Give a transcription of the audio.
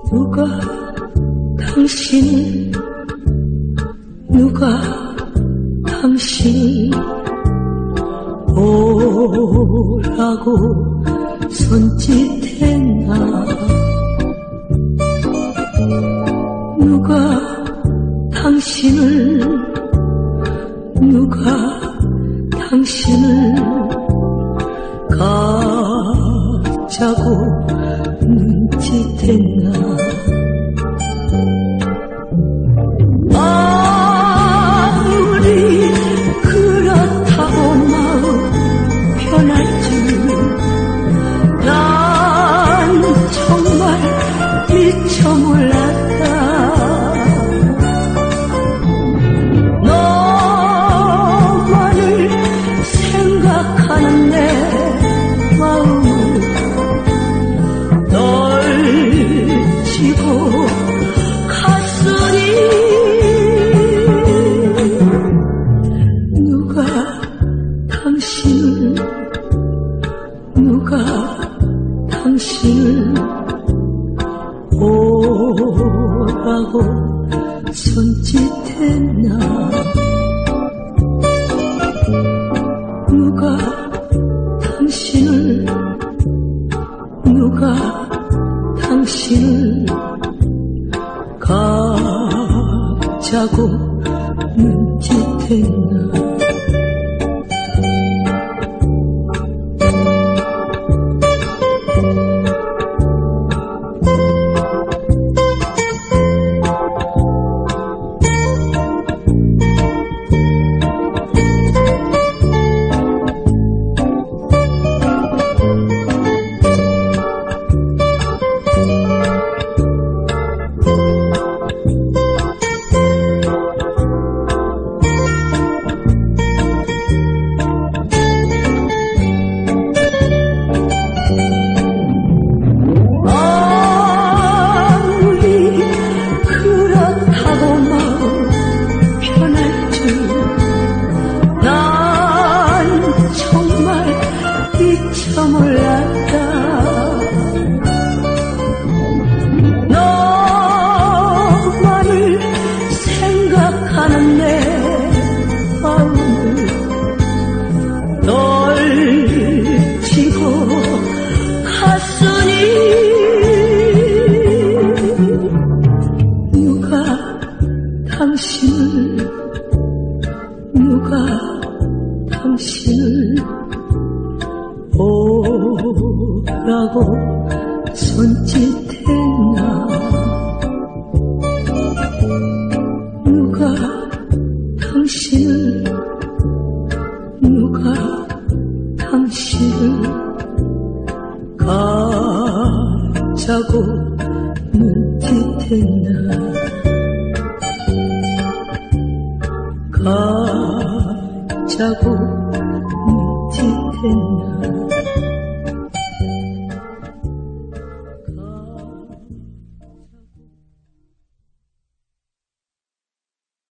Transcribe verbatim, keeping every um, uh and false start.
누가 당신을 누가 당신을 오라고 손짓했나. 누가 당신을 누가 당신을 가자고 눈짓했나. 아무리 그렇다고 마음 변할 줄 난 정말 미처 몰랐다. 너만을 생각하는 내 마음은 널 지고 갔으니. 누가 당신을 누가 당신을 오라고 손짓했나. 누가 당신을 누가 당신을 가자고 눈짓했나. 미처 몰랐다. 너만을 생각하는 내 마음을 널 지고 갔으니. 누가 당신을 누가 당신을 오라고 손짓했나. 누가 당신을 누가 당신을 가자고 눈짓했나. 가자고 눈짓했나.